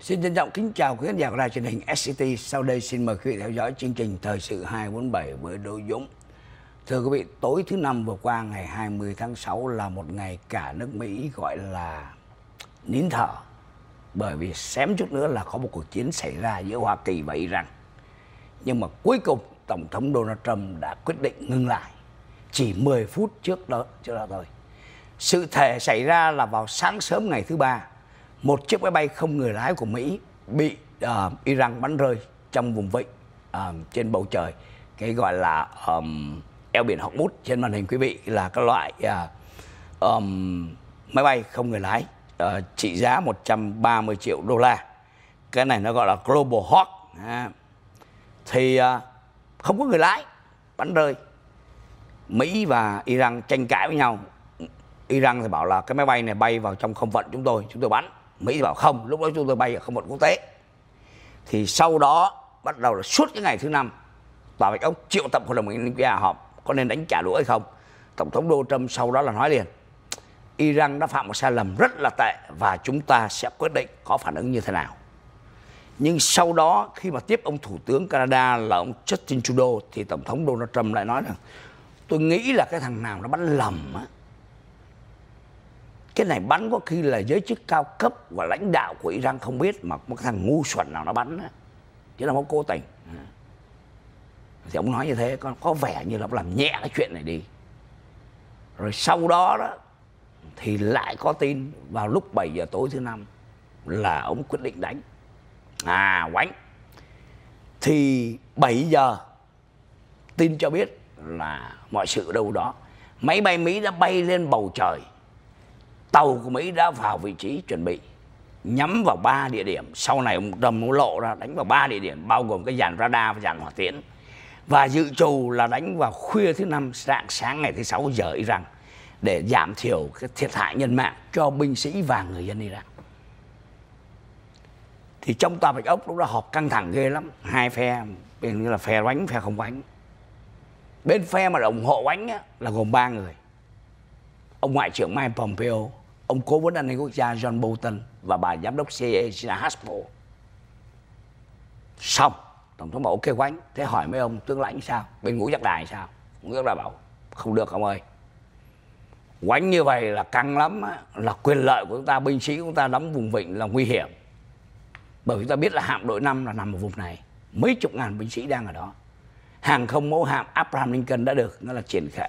Xin trân trọng kính chào quý khán giả của đài truyền hình SCT. Sau đây xin mời quý vị theo dõi chương trình Thời sự 247 với Đỗ Dũng. Thưa quý vị, tối thứ Năm vừa qua ngày 20 tháng 6 là một ngày cả nước Mỹ gọi là nín thở. Bởi vì xém chút nữa là có một cuộc chiến xảy ra giữa Hoa Kỳ và Iran. Nhưng mà cuối cùng Tổng thống Donald Trump đã quyết định ngừng lại chỉ 10 phút trước đó thôi. Sự thể xảy ra là vào sáng sớm ngày thứ Ba, một chiếc máy bay không người lái của Mỹ bị Iran bắn rơi trong vùng vịnh trên bầu trời, cái gọi là eo biển Hormuz. Trên màn hình quý vị là các loại máy bay không người lái trị giá 130 triệu đô la. Cái này nó gọi là Global Hawk. Thì không có người lái, bắn rơi. Mỹ và Iran tranh cãi với nhau. Iran thì bảo là cái máy bay này bay vào trong không phận chúng tôi bắn. Mỹ thì bảo không, lúc đó chúng tôi bay ở không phận quốc tế. Thì sau đó bắt đầu là suốt cái ngày thứ Năm, Tòa Bạch Ốc triệu tập Hội đồng An ninh Quốc gia họp có nên đánh trả đũa hay không. Tổng thống Donald Trump sau đó là nói liền: Iran đã phạm một sai lầm rất là tệ và chúng ta sẽ quyết định có phản ứng như thế nào. Nhưng sau đó khi mà tiếp ông Thủ tướng Canada là ông Justin Trudeau thì Tổng thống Donald Trump lại nói rằng tôi nghĩ là cái thằng nào nó bắn lầm á. Cái này bắn có khi là giới chức cao cấp và lãnh đạo của Iran không biết, mà một thằng ngu xuẩn nào nó bắn á, chứ là không cố tình. Thì ông nói như thế có vẻ như là làm nhẹ cái chuyện này đi. Rồi sau đó thì lại có tin vào lúc 7 giờ tối thứ Năm là ông quyết định đánh. Oánh. Thì 7 giờ tin cho biết là mọi sự ở đâu đó. Máy bay Mỹ đã bay lên bầu trời. Tàu của Mỹ đã vào vị trí chuẩn bị nhắm vào 3 địa điểm. Sau này ông Trump lộ ra đánh vào 3 địa điểm, bao gồm cái dàn radar và dàn hỏa tiễn. Và dự trù là đánh vào khuya thứ Năm, sáng ngày thứ 6 giờ Iran, để giảm thiểu cái thiệt hại nhân mạng cho binh sĩ và người dân Iran. Thì trong Tòa Bạch Ốc lúc đó họp căng thẳng ghê lắm. Hai phe, bên như là phe đánh, phe không đánh. Bên phe mà ủng hộ đánh là gồm 3 người: ông Ngoại trưởng Mike Pompeo, ông Cố vấn An ninh Quốc gia John Bolton và bà Giám đốc CIA Gina Haspel. Xong, Tổng thống bảo ok quánh. Thế hỏi mấy ông tướng lãnh sao? Bên ngũ giác đài sao? Ngũ giác đài bảo không được ông ơi. Quánh như vậy là căng lắm, là quyền lợi của chúng ta, binh sĩ của chúng ta đóng vùng vịnh là nguy hiểm. Bởi vì chúng ta biết là hạm đội 5 là nằm ở vùng này, mấy chục ngàn binh sĩ đang ở đó. Hàng không mẫu hạm Abraham Lincoln đã được nó là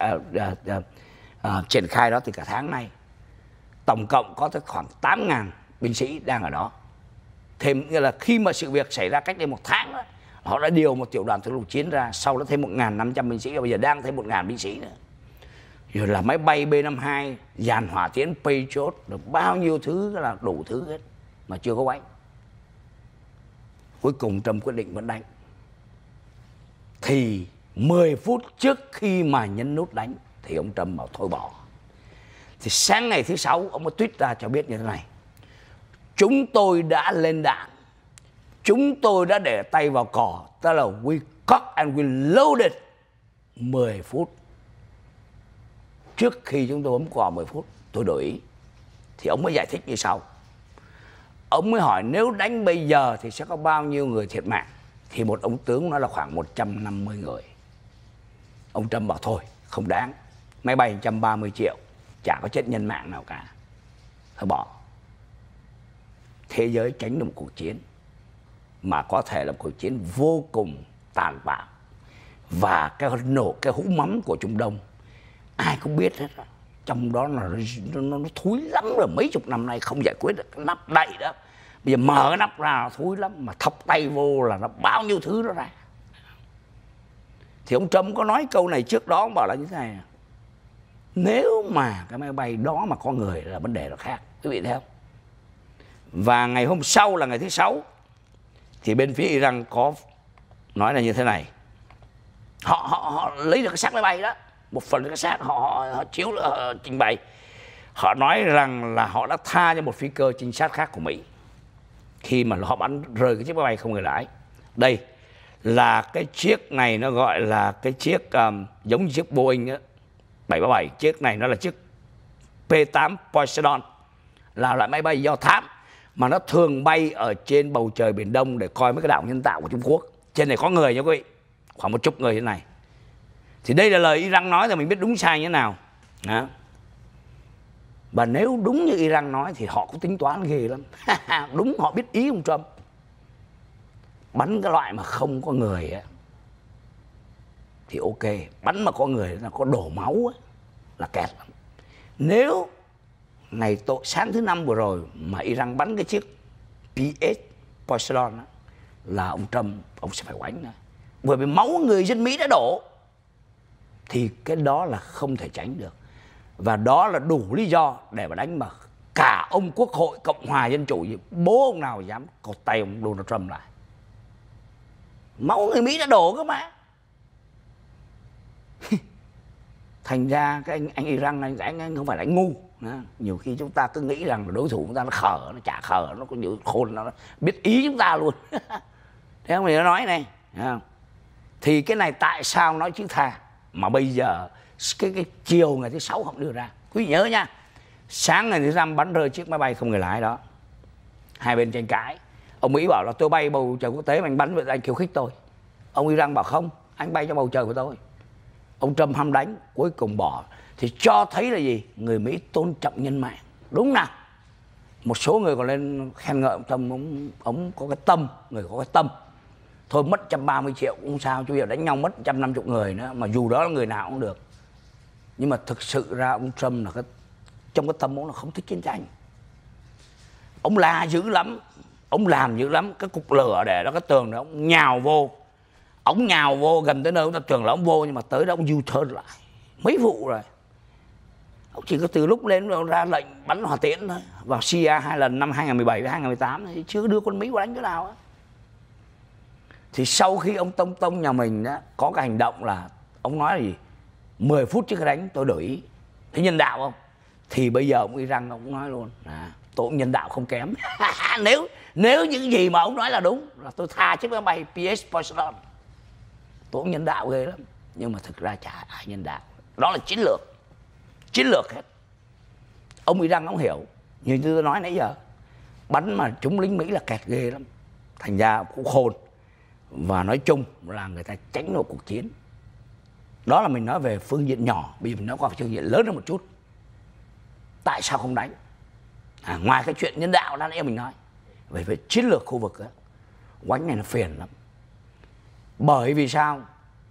triển khai đó từ cả tháng nay. Tổng cộng có tới khoảng 8.000 binh sĩ đang ở đó. Thêm nghĩa là khi mà sự việc xảy ra cách đây 1 tháng đó, họ đã điều một tiểu đoàn thực lục chiến ra, sau đó thêm 1.500 binh sĩ, và bây giờ đang thêm 1.000 binh sĩ nữa. Rồi là máy bay B-52, dàn hỏa tiễn Patriot, được bao nhiêu thứ là đủ thứ hết mà chưa có đánh. Cuối cùng Trump quyết định vẫn đánh. Thì 10 phút trước khi mà nhấn nút đánh thì ông Trump bảo thôi bỏ. Thì sáng ngày thứ 6 ông mới tweet ra cho biết như thế này: chúng tôi đã lên đạn, chúng tôi đã để tay vào cò, tức là we cock and we loaded 10 phút. Trước khi chúng tôi bấm cò 10 phút tôi đổi ý. Thì ông mới giải thích như sau. Ông mới hỏi nếu đánh bây giờ thì sẽ có bao nhiêu người thiệt mạng. Thì một ông tướng nói là khoảng 150 người. Ông Trump bảo thôi không đáng, máy bay 130 triệu, chả có chết nhân mạng nào cả, thôi bỏ. Thế giới tránh được một cuộc chiến mà có thể là một cuộc chiến vô cùng tàn bạo. Và cái nổ, cái hũ mắm của Trung Đông ai cũng biết hết. Trong đó là nó thúi lắm rồi, mấy chục năm nay không giải quyết được cái nắp đậy đó. Bây giờ mở cái nắp ra là thúi lắm, mà thọc tay vô là nó bao nhiêu thứ nó ra. Thì ông Trump có nói câu này trước đó, ông bảo là như thế này: nếu mà cái máy bay đó mà có người là vấn đề nó khác, quý vị thấy không? Và ngày hôm sau là ngày thứ 6 thì bên phía Iran có nói là như thế này: họ lấy được cái xác máy bay đó, một phần cái xác họ chiếu trình bày. Họ nói rằng là họ đã tha cho một phi cơ trinh sát khác của Mỹ khi mà họ bắn rơi cái chiếc máy bay không người lái. Đây là cái chiếc này, nó gọi là cái chiếc giống như chiếc Boeing 737. Chiếc này nó là chiếc P-8 Poseidon, là loại máy bay do thám mà nó thường bay ở trên bầu trời Biển Đông để coi mấy cái đảo nhân tạo của Trung Quốc. Trên này có người nha quý vị, khoảng 10 người thế này. Thì đây là lời Iran nói, thì mình biết đúng sai như thế nào. Đó. Và nếu đúng như Iran nói thì họ cũng tính toán ghê lắm. Đúng, họ biết ý ông Trump. Bắn cái loại mà không có người ấy, thì ok. Bắn mà có người là có đổ máu ấy, là kẹt lắm. Nếu ngày sáng thứ Năm vừa rồi mà Iran bắn cái chiếc PS Poseidon đó, là ông Trump ông sẽ phải oánh đó. Bởi vì máu người dân Mỹ đã đổ. Thì cái đó là không thể tránh được. Và đó là đủ lý do để mà đánh, mà cả ông Quốc hội Cộng hòa Dân chủ, bố ông nào dám cột tay ông Donald Trump lại. Máu người Mỹ đã đổ cơ mà. Thành ra cái anh Iran, anh không phải là anh ngu. Đó. Nhiều khi chúng ta cứ nghĩ rằng đối thủ chúng ta nó khờ, nó chả khờ, nó có nhiều khôn, nó biết ý chúng ta luôn. Thế không, thì nó nói này, không? Thì cái này tại sao nói chữ tha mà bây giờ cái chiều ngày thứ Sáu họ đưa ra. Quý vị nhớ nha, sáng ngày thứ Năm bắn rơi chiếc máy bay không người lái đó, hai bên tranh cãi. Ông Mỹ bảo là tôi bay bầu trời quốc tế mà anh bắn vậy anh khiêu khích tôi. Ông Iran bảo không, anh bay cho bầu trời của tôi. Ông Trump ham đánh, cuối cùng bỏ. Thì cho thấy là gì? Người Mỹ tôn trọng nhân mạng. Đúng nào? Một số người còn lên khen ngợi ông Trump, ông có cái tâm, người có cái tâm. Thôi mất 130 triệu cũng sao, chứ giờ đánh nhau mất 150 người nữa, mà dù đó là người nào cũng được. Nhưng mà thực sự ra ông Trump là trong cái tâm ông là không thích chiến tranh. Ông la dữ lắm, ông làm dữ lắm. Cái cục lửa để đó, cái tường đó, ông nhào vô. Ông nhào vô gần tới nơi ông ta tưởng là ông vô, nhưng mà tới đó ông U-turn lại. Mấy vụ rồi. Ông chỉ có từ lúc lên ông ra lệnh bắn hỏa tiễn thôi, vào Syria 2 lần năm 2017 và 2018, chứ đưa quân Mỹ vào đánh cái nào á. Thì sau khi ông Tông nhà mình đó, có cái hành động là ông nói là gì? 10 phút trước khi đánh tôi đổi ý. Thế nhân đạo không? Thì bây giờ ông Iran ông cũng nói luôn tôi cũng nhân đạo không kém. Nếu những gì mà ông nói là đúng là tôi tha chiếc máy bay PS Poseidon. Tôi cũng nhân đạo ghê lắm. Nhưng mà thực ra chả ai nhân đạo. Đó là chiến lược. Chiến lược hết. Ông Iran ông hiểu. Như tôi nói nãy giờ, bắn mà chúng lính Mỹ là kẹt ghê lắm. Thành ra cũng khôn. Và nói chung là người ta tránh được cuộc chiến. Đó là mình nói về phương diện nhỏ. Bây giờ mình nói qua phương diện lớn hơn một chút. Tại sao không đánh? Ngoài cái chuyện nhân đạo đã nãy mình nói, về chiến lược khu vực đó, oánh này nó phiền lắm. Bởi vì sao?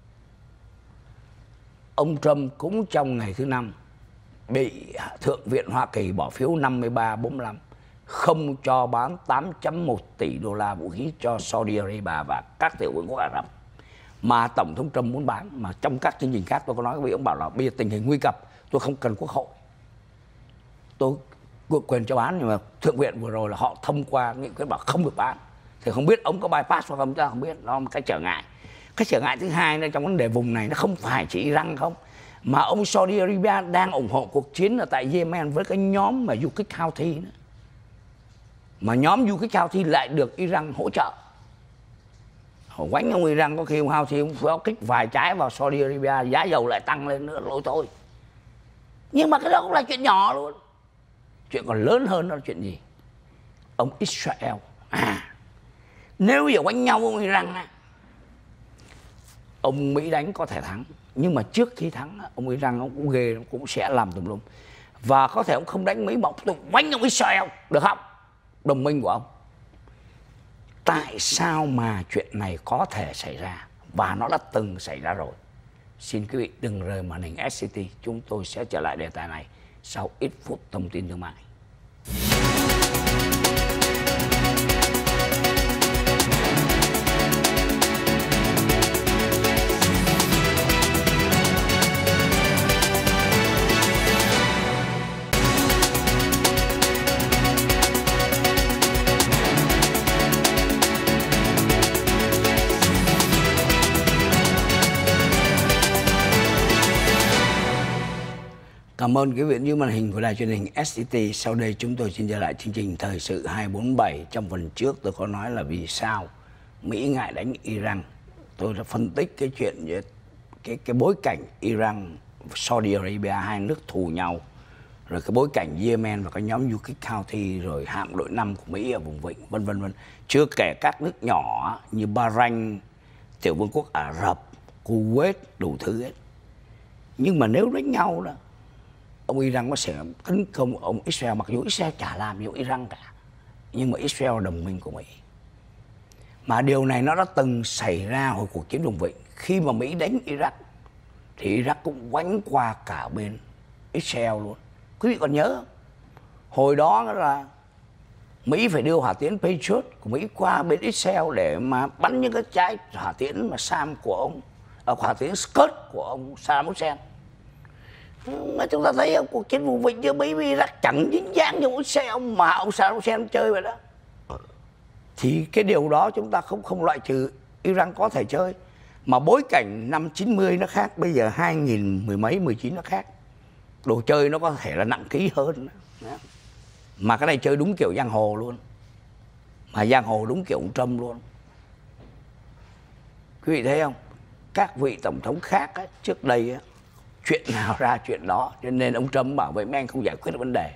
Ông Trump cũng trong ngày thứ Năm bị Thượng viện Hoa Kỳ bỏ phiếu 53-45 không cho bán 8.1 tỷ đô la vũ khí cho Saudi Arabia và các tiểu vương quốc Ả Rập. Mà Tổng thống Trump muốn bán. Mà trong các chương trình khác tôi có nói với ông bảo là bây giờ tình hình nguy cấp, tôi không cần quốc hội, tôi quyền cho bán. Nhưng mà Thượng viện vừa rồi là họ thông qua nghị quyết bảo không được bán. Thì không biết ông có bypass hoặc không, ta không biết. Đó là một cái trở ngại. Cái trở ngại thứ hai là trong vấn đề vùng này nó không phải chỉ Iran không, mà ông Saudi Arabia đang ủng hộ cuộc chiến ở tại Yemen với cái nhóm mà du kích Houthi nữa. Mà nhóm du kích Houthi lại được Iran hỗ trợ. Quánh ông Iran có khi ông Houthi ông pháo kích vài trái vào Saudi Arabia, giá dầu lại tăng lên nữa, lỗi thôi. Nhưng mà cái đó cũng là chuyện nhỏ luôn. Chuyện còn lớn hơn đó là chuyện gì? Ông Israel. Nếu bây giờ quánh nhau ông Iran, ông Mỹ đánh có thể thắng. Nhưng mà trước khi thắng, ông Iran ông cũng ghê, cũng sẽ làm tùm lum. Và có thể ông không đánh Mỹ mà ông quánh ông Israel, được không? Đồng minh của ông. Tại sao mà chuyện này có thể xảy ra? Và nó đã từng xảy ra rồi. Xin quý vị đừng rời màn hình SCT. Chúng tôi sẽ trở lại đề tài này sau ít phút thông tin thương mại. Cảm ơn quý vị như màn hình của đài truyền hình SCT. Sau đây chúng tôi xin trở lại chương trình Thời sự 247. Trong phần trước tôi có nói là vì sao Mỹ ngại đánh Iran. Tôi đã phân tích cái chuyện về cái bối cảnh Iran, Saudi Arabia, hai nước thù nhau. rồi cái bối cảnh Yemen và cái nhóm du kích Houthi, rồi hạm đội 5 của Mỹ ở vùng vịnh, vân vân. Chưa kể các nước nhỏ như Bahrain, Tiểu Vương quốc Ả Rập, Kuwait, đủ thứ hết. Nhưng mà nếu đánh nhau đó, ông Iran có sẽ tấn công ông Israel, mặc dù Israel chả làm gì ông Iran cả, nhưng mà Israel là đồng minh của Mỹ. Mà điều này nó đã từng xảy ra hồi cuộc chiến vùng vịnh. Khi mà Mỹ đánh Iraq thì Iraq cũng quánh qua cả bên Israel luôn. Quý vị còn nhớ không? Hồi đó là Mỹ phải đưa hỏa tiễn Patriot của Mỹ qua bên Israel để mà bắn những cái trái hỏa tiễn mà Sam của ông, hỏa tiễn Scud của ông Saddam Hussein. Mà chúng ta thấy cuộc chiến vùng vịnh giữa Mỹ với Iraq chẳng dính dáng như Israel mà ông Saddam Hussein chơi vậy đó. Thì cái điều đó chúng ta không loại trừ Iran có thể chơi. Mà bối cảnh năm 90 nó khác, bây giờ 2010 mấy 19 nó khác. Đồ chơi nó có thể là nặng ký hơn. Mà cái này chơi đúng kiểu giang hồ luôn. Mà giang hồ đúng kiểu ông Trump luôn. Quý vị thấy không? Các vị tổng thống khác á, trước đây á, chuyện nào ra chuyện đó. Cho nên ông Trump bảo vậy mấy anh không giải quyết được vấn đề.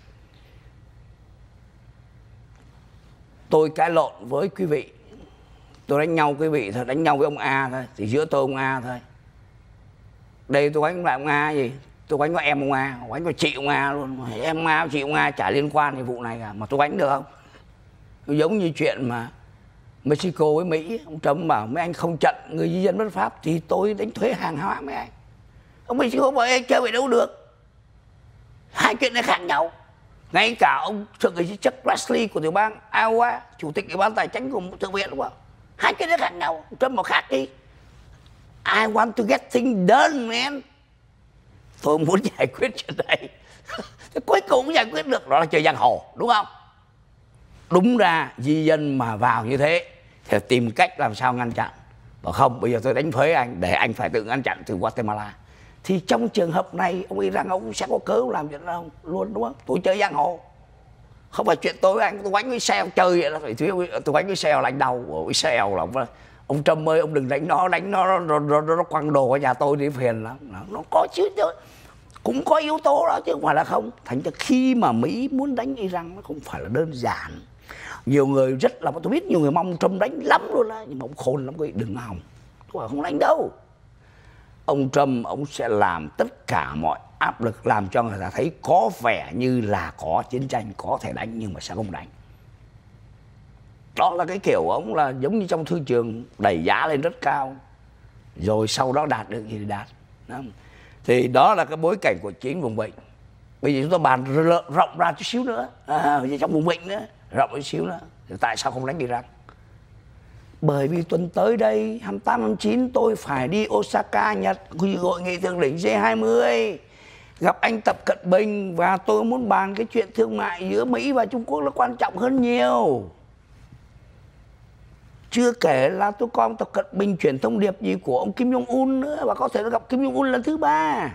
Tôi cãi lộn với quý vị, tôi đánh nhau quý vị thôi, đánh nhau với ông A thôi, thì giữa tôi ông A thôi. Đây tôi đánh lại ông A gì? Tôi đánh có em ông A, đánh có chị ông A luôn. Em ông A, chị ông A chả liên quan đến vụ này cả, mà tôi đánh được không? Giống như chuyện mà Mexico với Mỹ, ông Trump bảo mấy anh không trận người di dân bất pháp thì tôi đánh thuế hàng hóa mấy anh. Ông Mexico bảo anh chơi vậy đâu được. Hai chuyện này khác nhau. Ngay cả ông thượng nghị sĩ Chuck Grassley của tiểu bang Iowa, chủ tịch ủy ban tài chính của thượng viện, đúng không? Hai cái đó khác nhau. Trump một khác đi. I want to get things done, man. Tôi muốn giải quyết chuyện này. Cuối cùng cũng giải quyết được. Đó là chơi giang hồ, đúng không? Đúng ra di dân mà vào như thế thì tìm cách làm sao ngăn chặn. Bảo không, bây giờ tôi đánh thuế anh để anh phải tự ngăn chặn từ Guatemala. Thì trong trường hợp này ông Iran ông sẽ có cớ làm chuyện đó luôn, đúng không? Tôi chơi giang hồ, không phải chuyện tôi với anh, tôi đánh với xe chơi vậy đó. Tôi đánh với xe là anh đau của xe là ông Trump ơi, ông đừng đánh nó quăng đồ ở nhà tôi thì phiền lắm. Nó có chứ, cũng có yếu tố đó chứ không phải là không. Thành ra khi mà Mỹ muốn đánh Iran nó không phải là đơn giản. Nhiều người rất là, tôi biết nhiều người mong Trump đánh lắm luôn đó, nhưng mà ông khôn lắm, đừng hòng, tôi không đánh đâu. Ông Trump ông sẽ làm tất cả mọi áp lực làm cho người ta thấy có vẻ như là có chiến tranh, có thể đánh nhưng mà sẽ không đánh. Đó là cái kiểu ông là giống như trong thương trường đẩy giá lên rất cao, rồi sau đó đạt được gì thì đạt. Đó. Thì đó là cái bối cảnh của chiến vùng vịnh. Bây giờ chúng ta bàn rộng ra chút xíu nữa, trong vùng vịnh nữa, rộng chút xíu nữa. Thì tại sao không đánh Iran? Bởi vì tuần tới đây 28, 29 tôi phải đi Osaka, Nhật, hội nghị thượng đỉnh G20, gặp anh Tập Cận Bình, và tôi muốn bàn cái chuyện thương mại giữa Mỹ và Trung Quốc nó quan trọng hơn nhiều. Chưa kể là tôi coi ông Tập Cận Bình chuyển thông điệp gì của ông Kim Jong Un nữa, và có thể nó gặp Kim Jong Un lần thứ 3.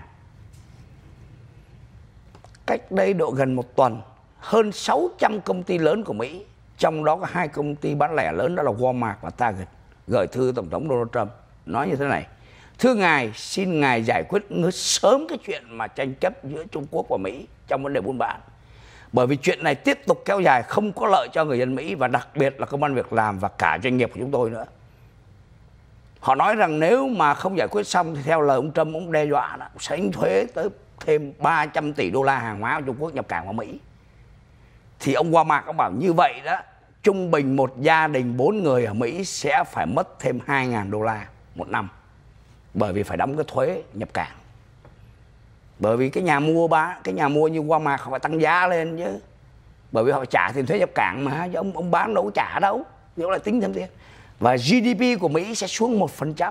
Cách đây độ gần một tuần, hơn 600 công ty lớn của Mỹ, trong đó có 2 công ty bán lẻ lớn, đó là Walmart và Target, gửi thư Tổng thống Donald Trump nói như thế này: thưa ngài, xin ngài giải quyết sớm cái chuyện mà tranh chấp giữa Trung Quốc và Mỹ trong vấn đề buôn bán. Bởi vì chuyện này tiếp tục kéo dài không có lợi cho người dân Mỹ, và đặc biệt là công ăn việc làm và cả doanh nghiệp của chúng tôi nữa. Họ nói rằng nếu mà không giải quyết xong thì theo lời ông Trump, ông đe dọa là sẽ đánh thuế tới thêm 300 tỷ đô la hàng hóa của Trung Quốc nhập cảng vào Mỹ. Thì ông Walmart ông bảo như vậy đó, trung bình một gia đình 4 người ở Mỹ sẽ phải mất thêm 2.000 đô la một năm, bởi vì phải đóng cái thuế nhập cảng. Bởi vì cái nhà mua như Walmart họ phải tăng giá lên chứ, bởi vì họ trả tiền thuế nhập cảng mà, chứ ông bán đâu có trả đâu, nếu lại tính thêm tiền. Và GDP của Mỹ sẽ xuống 1%,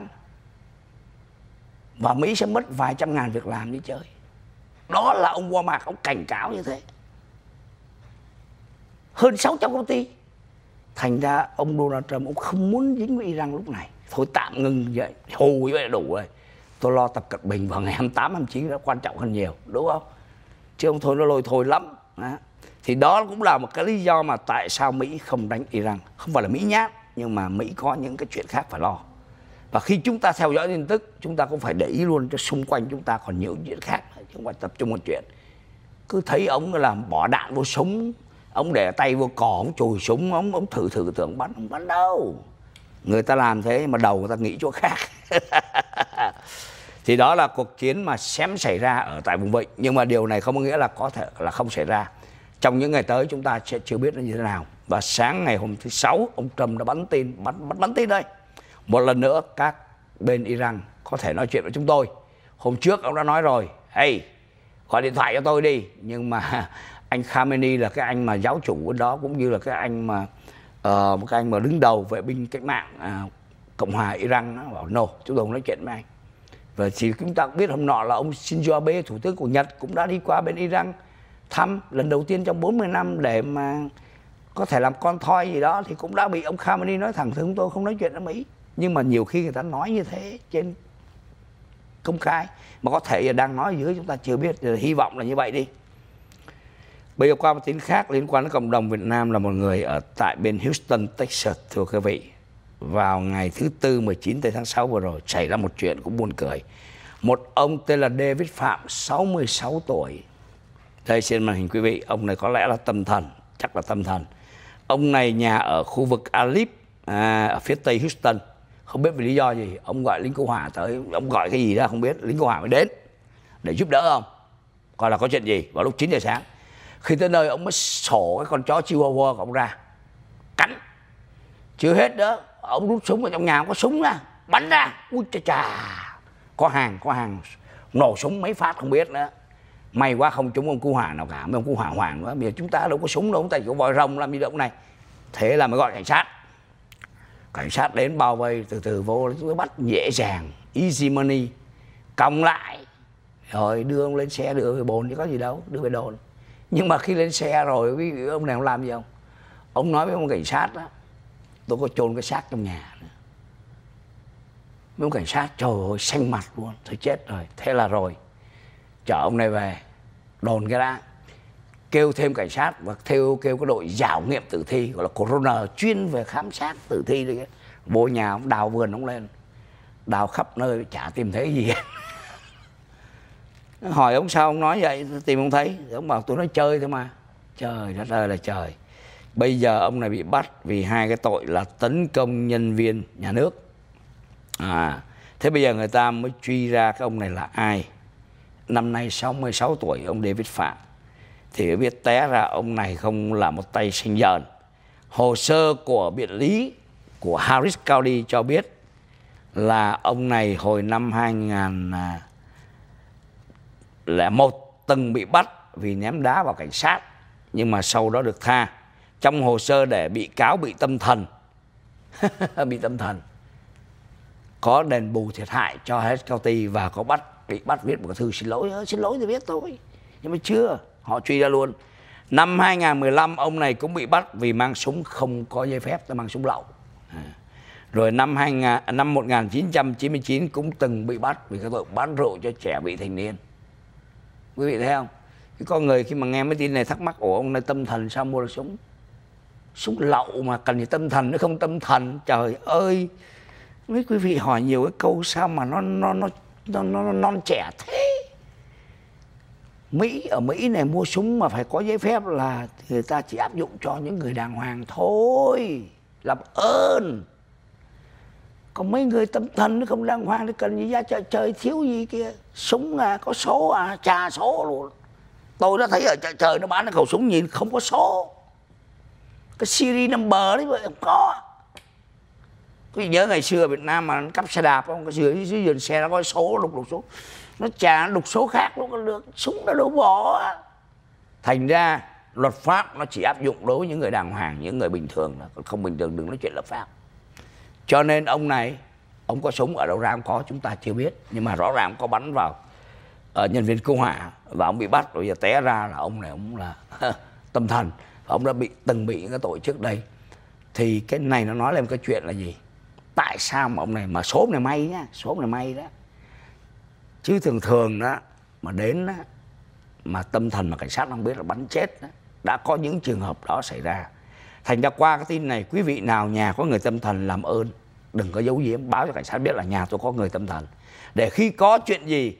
và Mỹ sẽ mất vài trăm ngàn việc làm đi chơi. Đó là ông Walmart ông cảnh cáo như thế. Hơn 600 công ty. Thành ra ông Donald Trump ông không muốn dính với Iran lúc này. Thôi tạm ngừng vậy, hù như vậy là đủ rồi. Tôi lo Tập Cận Bình vào ngày 28, 29 nó quan trọng hơn nhiều, đúng không? Chứ ông thôi nó lôi thôi lắm. Đó. Thì đó cũng là một cái lý do mà tại sao Mỹ không đánh Iran. Không phải là Mỹ nhát, nhưng mà Mỹ có những cái chuyện khác phải lo. Và khi chúng ta theo dõi tin tức, chúng ta cũng phải để ý luôn cho xung quanh chúng ta còn nhiều chuyện khác, chứ không phải tập trung một chuyện. cứ thấy ông là bỏ đạn vô súng, ông để tay vô cò, ông chùi súng, ông thử tưởng bắn, không bắn đâu. Người ta làm thế mà đầu người ta nghĩ chỗ khác. Thì đó là cuộc chiến mà xém xảy ra ở tại vùng Vịnh. Nhưng mà điều này không có nghĩa là có thể là không xảy ra. Trong những ngày tới chúng ta sẽ chưa biết nó như thế nào. Và sáng ngày hôm thứ Sáu, ông Trump đã bắn tin đây. Một lần nữa các bên Iran có thể nói chuyện với chúng tôi. Hôm trước ông đã nói rồi, hey, gọi điện thoại cho tôi đi. Nhưng mà anh Khamenei là cái anh mà giáo chủ của đó, cũng như là cái anh mà đứng đầu vệ binh cách mạng Cộng hòa Iran, nó bảo no, chúng tôi không nói chuyện với anh. Và chỉ chúng ta biết hôm nọ là ông Shinzo Abe, thủ tướng của Nhật, cũng đã đi qua bên Iran thăm lần đầu tiên trong 40 năm để mà có thể làm con thoi gì đó, thì cũng đã bị ông Khamenei nói thẳng chúng tôi không nói chuyện với Mỹ. Nhưng mà nhiều khi người ta nói như thế trên công khai, mà có thể đang nói ở dưới chúng ta chưa biết. Hy vọng là như vậy đi. Bây giờ qua một tin khác liên quan đến cộng đồng Việt Nam, là một người ở tại bên Houston, Texas, thưa quý vị. Vào ngày thứ Tư 19 tháng 6 vừa rồi xảy ra một chuyện cũng buồn cười. Một ông tên là David Phạm, 66 tuổi. Đây trên màn hình quý vị, ông này có lẽ là tâm thần, chắc là tâm thần. Ông này nhà ở khu vực Alip, ở phía tây Houston. Không biết vì lý do gì, ông gọi lính cứu hỏa tới, ông gọi cái gì đó không biết, lính cứu hỏa mới đến để giúp đỡ ông. Coi là có chuyện gì vào lúc 9 giờ sáng. Khi tới nơi ông mới sổ cái con chó Chihuahua của ông ra, cắn. Chưa hết đó, ông rút súng ở trong nhà, không có súng ra, bắn ra. Ui chà chà, có hàng nổ súng mấy phát không biết nữa. May quá không trúng ông cứu hỏa nào cả, mấy ông cứu hỏa hoảng quá. Bây giờ chúng ta đâu có súng đâu, chúng ta chỉ có vòi rồng làm gì động này. Thế là mới gọi cảnh sát. Cảnh sát đến bao vây, từ từ vô, chúng ta bắt dễ dàng, easy money, còng lại, rồi đưa ông lên xe, đưa về bồn chứ có gì đâu, đưa về đồn. Nhưng mà khi lên xe rồi, ông này ông làm gì không? Ông nói với ông cảnh sát đó, tôi có chôn cái xác trong nhà nữa. Mấy ông cảnh sát trời ơi xanh mặt luôn, thôi chết rồi. Thế là rồi, chở ông này về đồn cái đã, kêu thêm cảnh sát và kêu cái đội giảo nghiệm tử thi, gọi là coroner, chuyên về khám sát tử thi đấy. Vô nhà ông đào vườn ông lên, đào khắp nơi chả tìm thấy gì. Hỏi ông sao ông nói vậy, tìm không thấy. Ông bảo tôi nói chơi thôi mà. Trời đất ơi là trời. Bây giờ ông này bị bắt vì hai cái tội là tấn công nhân viên nhà nước. Thế bây giờ người ta mới truy ra cái ông này là ai. Năm nay 66 tuổi, ông David Phạm. Thì biết té ra ông này không là một tay sinh dờn. Hồ sơ của Viện lý của Harris County cho biết là ông này hồi năm 2001 từng bị bắt vì ném đá vào cảnh sát, nhưng mà sau đó được tha. Trong hồ sơ để bị cáo bị tâm thần. Bị tâm thần, có đền bù thiệt hại cho Harris County và có bị bắt viết một cái thư xin lỗi. Xin lỗi thì biết thôi, nhưng mà chưa, họ truy ra luôn. Năm 2015 ông này cũng bị bắt vì mang súng không có giấy phép, mang súng lậu. Rồi năm 1999 cũng từng bị bắt vì cái tội bán rượu cho trẻ vị thành niên. Quý vị thấy không? Có người khi mà nghe mấy tin này thắc mắc, ủa ông này tâm thần sao mua được súng? Súng lậu mà cần gì tâm thần, nó không tâm thần. Trời ơi, mấy quý vị hỏi nhiều cái câu sao mà nó non trẻ thế. Ở Mỹ này mua súng mà phải có giấy phép là người ta chỉ áp dụng cho những người đàng hoàng thôi, làm ơn. Còn mấy người tâm thần nó không đàng hoàng thì cần gì ra chợ trời thiếu gì kia. Súng có số trà số luôn. Tôi đã thấy ở chợ trời nó bán cái khẩu súng nhìn không có số, cái series number đấy vậy không có. Tôi nhớ ngày xưa ở Việt Nam mà cắp xe đạp không, cái dưới vườn xe nó có số, đục số, nó chả đục số khác nó còn được, súng nó đâu bỏ. Thành ra luật pháp nó chỉ áp dụng đối với những người đàng hoàng, những người bình thường, còn không bình thường đừng nói chuyện luật pháp. Cho nên ông này, ông có súng ở đâu ra không có chúng ta chưa biết, nhưng mà rõ ràng có bắn vào nhân viên cứu hỏa và ông bị bắt. Rồi giờ té ra là ông này ông là tâm thần, và ông đã từng bị những cái tội trước đây. Thì cái này nó nói lên cái chuyện là gì? Tại sao mà ông này, mà số này may nhá, số này may đó. Chứ thường đó mà đến đó, mà tâm thần mà cảnh sát không biết là bắn chết đó. Đã có những trường hợp đó xảy ra. Thành ra qua cái tin này, quý vị nào nhà có người tâm thần làm ơn đừng có giấu giếm, báo cho cảnh sát biết là nhà tôi có người tâm thần, để khi có chuyện gì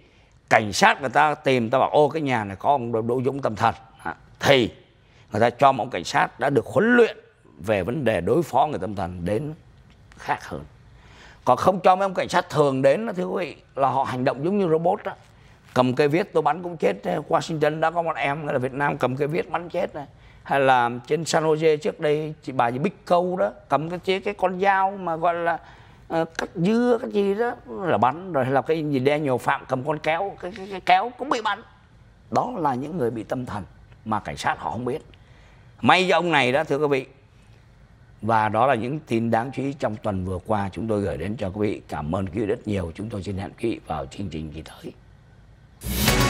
cảnh sát người ta tìm, ta bảo ô cái nhà này có ông Đỗ Dũng tâm thần, thì người ta cho một ông cảnh sát đã được huấn luyện về vấn đề đối phó người tâm thần đến khác hơn. Còn không cho mấy ông cảnh sát thường đến, thưa quý vị, là họ hành động giống như robot đó. Cầm cây viết tôi bắn cũng chết. Washington đã có một em ở Việt Nam cầm cây viết bắn chết này. Hay là trên San Jose trước đây bà Bích Câu đó cầm cái con dao mà gọi là cắt dưa cái gì đó là bắn. Rồi hay là cái gì Daniel Phạm cầm con kéo, cái kéo cũng bị bắn. Đó là những người bị tâm thần mà cảnh sát họ không biết. May cho ông này đó, thưa quý vị. Và đó là những tin đáng chú ý trong tuần vừa qua chúng tôi gửi đến cho quý vị. Cảm ơn quý vị rất nhiều. Chúng tôi xin hẹn quý vị vào chương trình kỳ tới.